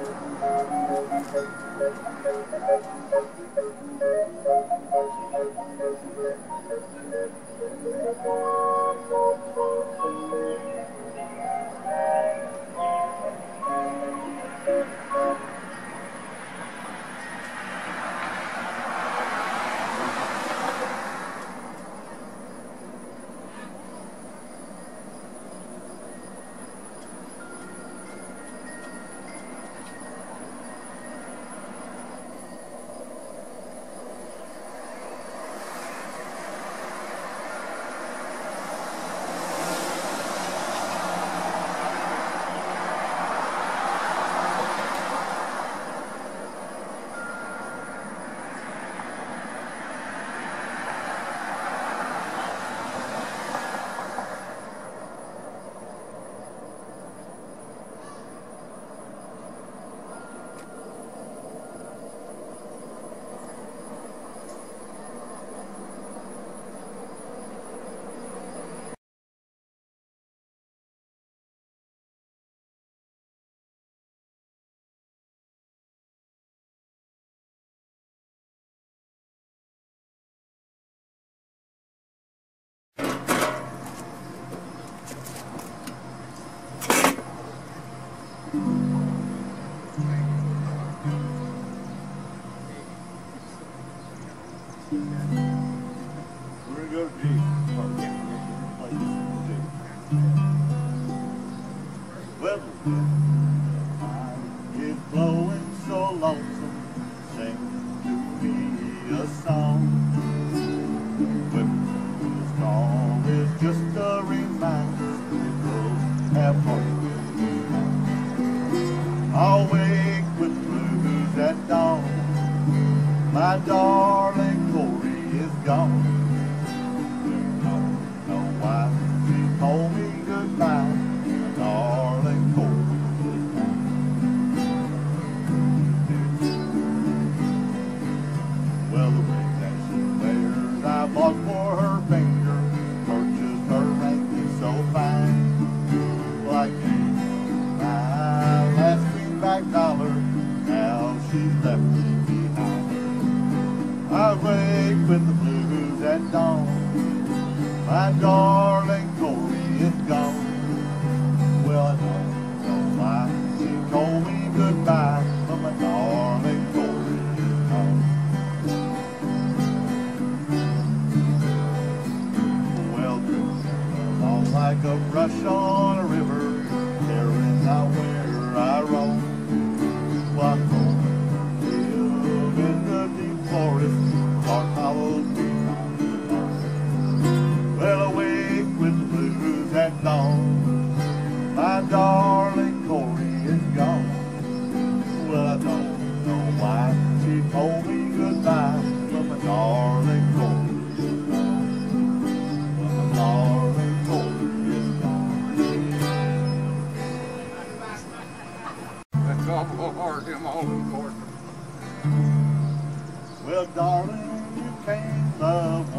Well, darling, you can't love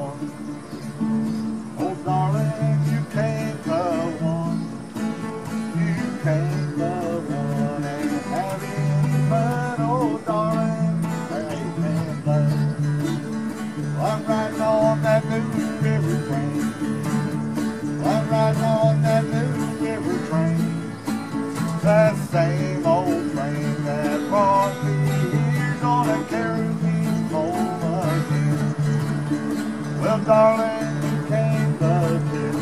one. Oh, darling, you can't love one. You can't love one and have any fun. Oh, darling, that ain't love. Well, I'm riding on that new river train. Well, I'm riding on that new river train. That same old train that brought me here, gonna carry me home again. Well, darling, you can't love too,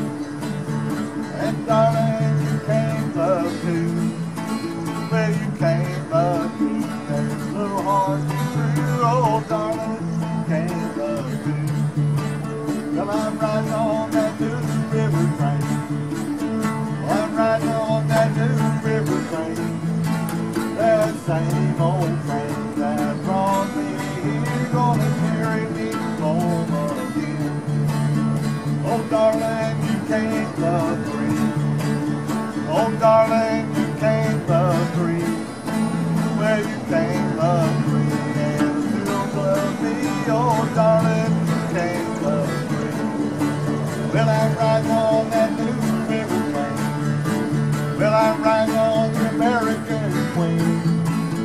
and darling, you can't love too. Well, you can't love too, that's a little hard to be true. Oh, darling, you can't love too. Well, I'm riding on that new river train. Well, I'm riding on that new river train. That same old train that brought me here, gonna carry me home again. Oh, darling, you can't love three. Oh, darling, you can't love three. Well, you can't love three and still love me. Oh, darling, you can't love three. Well, I'm riding on that new river train. Well, I'm riding on the American Queen.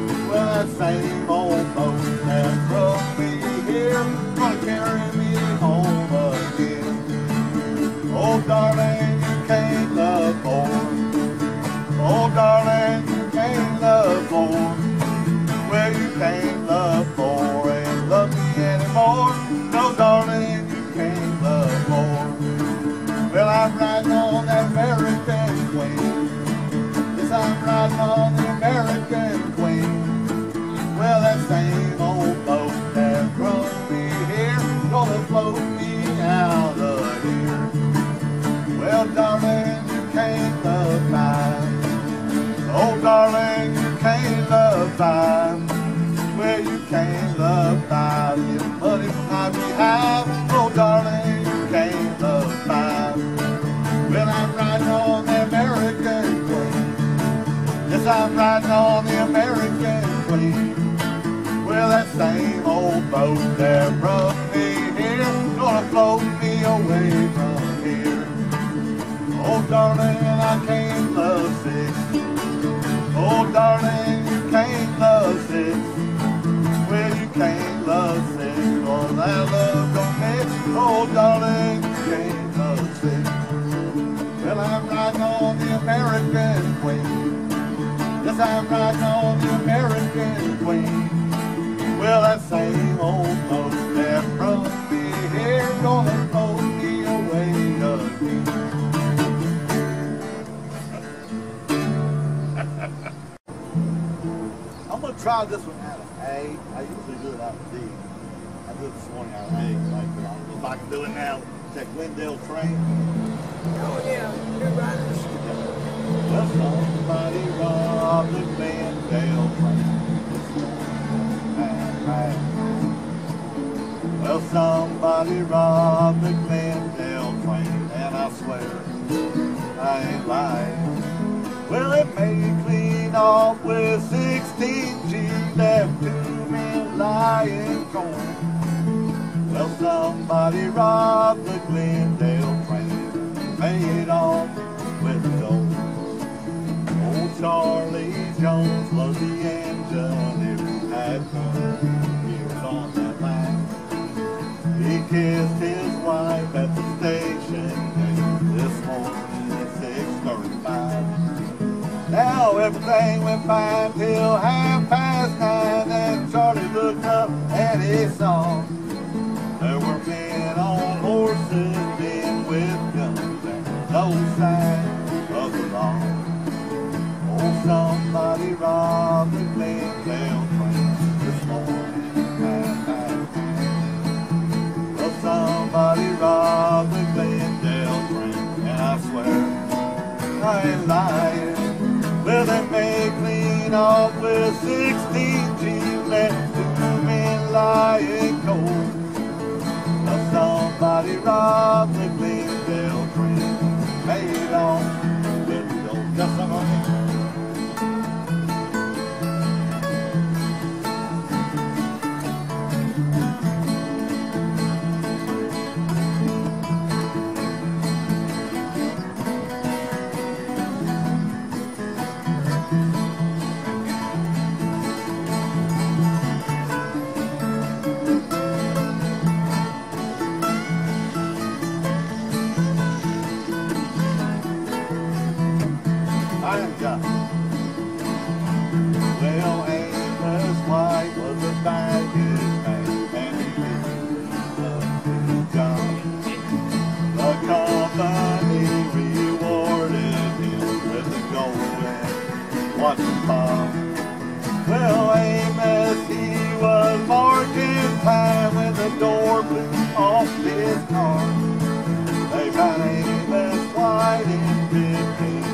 I'm riding on that American Queen. Yes, I'm riding on the American Queen. Well, that same old boat that brought me here gonna float me out of here. Well, darling, you can't love time. Oh, darling, you can't love time. Well, you can't love time. Your money might be high. Oh, darling, you can't love time. Well, I'm riding on the American Queen. Yes, I'm riding on the American Queen. Well, that same old boat that brought me here gonna float me away from here. Oh, darling, I can't love six. Oh, darling, you can't love six. Well, you can't love six, for that love don't mix. Oh, darling, you can't love six. Well, I'm riding on the American Queen. Yes, I'm riding on the American Queen. Well, that same old boat that brought me here gonna float me away again. I'm going to try this one out of A. I usually do it out of D. I do it this morning out of A. Like, I don't know if I can do it now. Take Glendale train. Oh yeah, good riders. Well, somebody robbed the Glendale train. Well, somebody robbed the Glendale train, and I swear I ain't lying. Well, it made clean off with 16 G's, left 2 men lying cold. Well, somebody robbed the Glendale train, made off with gold. Old Charlie Jones was the engineer who had 2 years on that line. He kissed his wife at the station this morning at 6:35. Now everything went fine till 9:30. Then Charlie looked up and he saw there were men on horses, men with guns, and no sign of the law. Oh, somebody robbed the Glendale train this morning at 9:30. Well, somebody robbed the Glendale train, and I swear I ain't lying. Well, they made clean off with 16 G's, left 2 men lying cold. Well, somebody robbed the Glendale train, made off with gold. Just some of it. Well, Amos White was a baggage man, and he loved his job. The company rewarded him with the golden watching pop. Well, Amos, he was marking time when the door blew off his car. They found Amos White in 15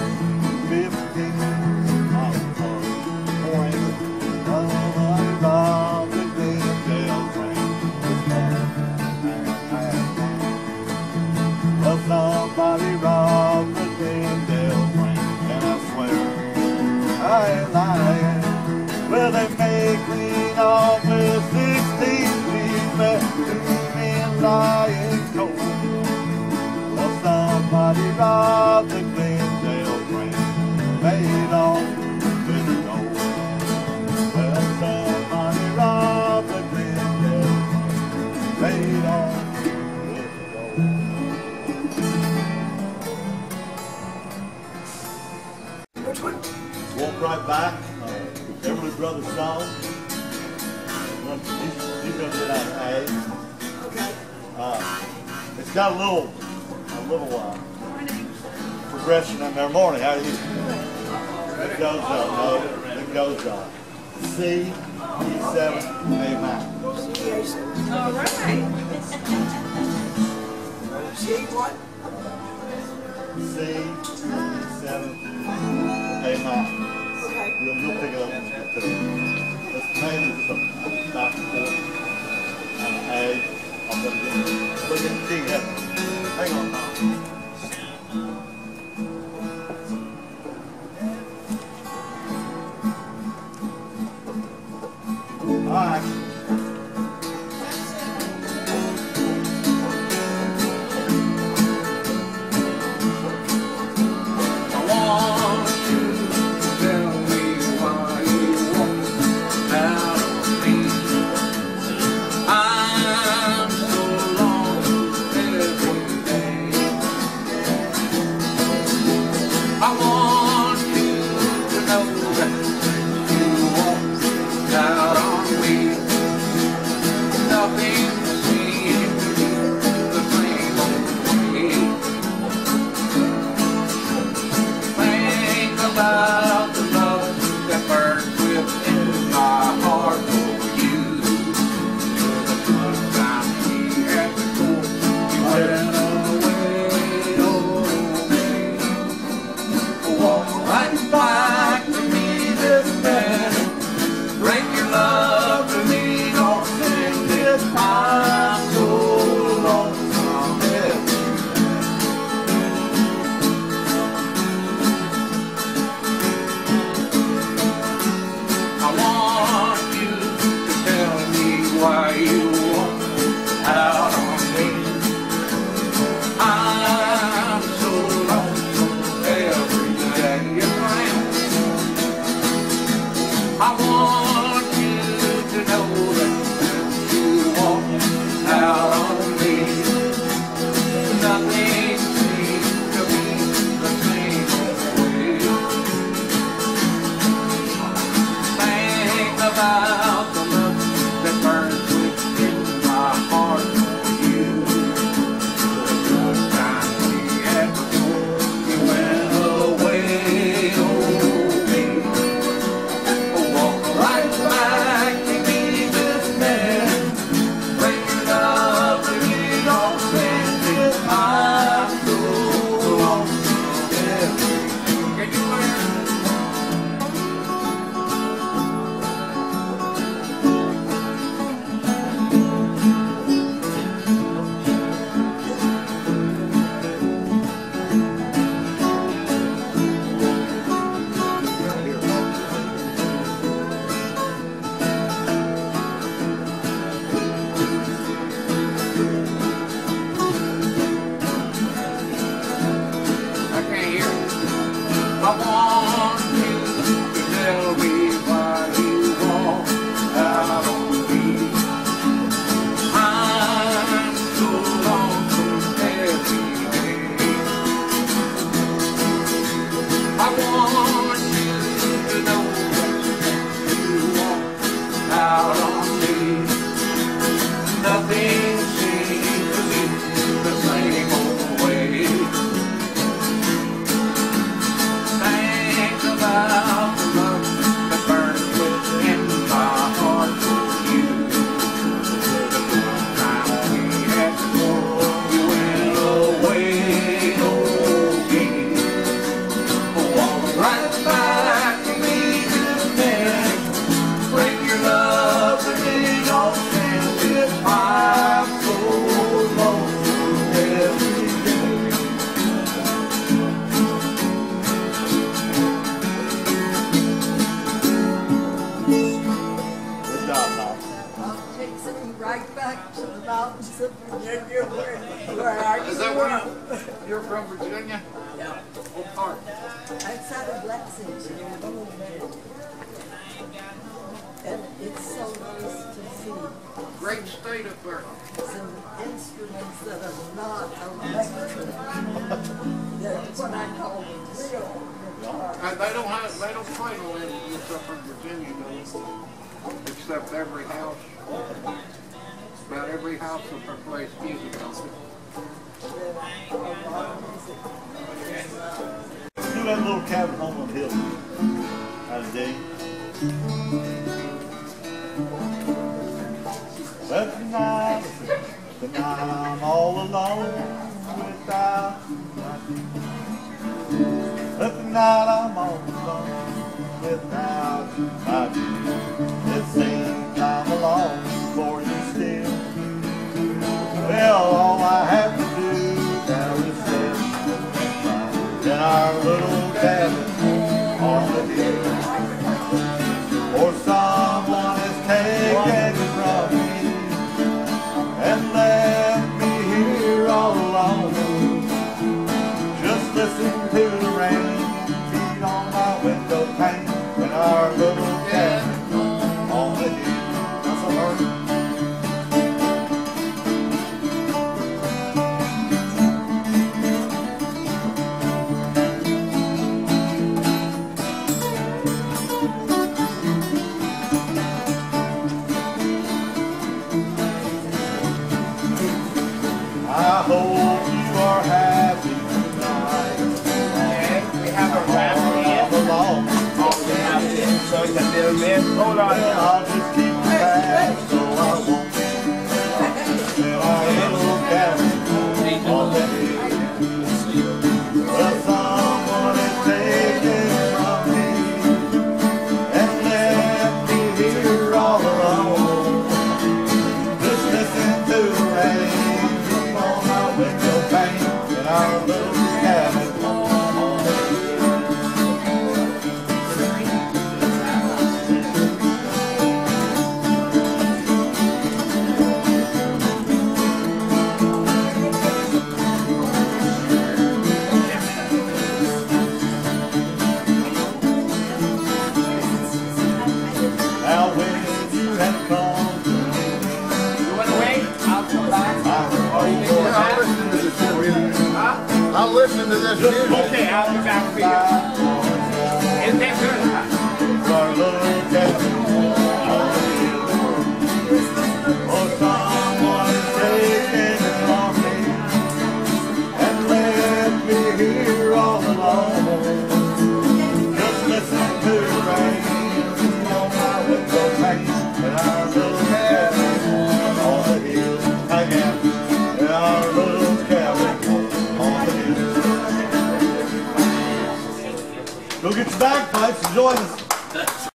robbed the Glendale train this morning at 9:30. Well, somebody robbed the Glendale train, and I swear I ain't lying. Well, they made clean off with 16 G's, left 2 men lying cold. Well, somebody robbed the Glendale train, made off with gold. Well, somebody robbed the Glendale train, made off with gold. Which one? Walk right back. Everly Brothers song. He's gonna do that A. Okay. It's got a little while. refreshing in their morning. How do you? It goes on. No, it goes on. C, E7, A minor. All right. See what? C, E7, A minor. Okay. You'll pick it up in a two. It's mainly just a knock chord and an A. I'm going to look at the D heaven. Hang on, Tom. All right. You're from Virginia? Yeah. What part? Outside of Lexington. And it's so nice to see Great state up there. some instruments that are not electric. They're what I call real guitars. They don't play no instruments up in Virginia, though. Except every house. About every house up there plays music. A lot of music. that little cabin home on the hill. How's it dig? But tonight I'm all alone without my teeth. But tonight I'm all alone without my teeth. It seems I'm alone for you still. Well, all I have to do now is sit in our little cabin on the hill. Or someone has taken it from me and left me here all alone. Just listen to the rain beat on my window pane in our little cabin on the hill. That's a hurt. I hope you are happy tonight. And we have a wrap here. So it's a little bit. Hold on. I'll just keep back so I won't be in our little cabin on the hill. Well, someone has taken from me and left me here all alone. Just listen to the rain on my window pane in our little cabin on the hill. Now when you have come to me, You want to wait? I'll come back. I'll listen to this music. Okay, I'll be back for you. Isn't that good? our little cabin on the hill. Oh, someone is taking it from me and left me here all alone. Just listen to the rain on my window pane in our little cabin on the hill. Hang out in our little cabin on the hill. Go get your bagpipes and join us.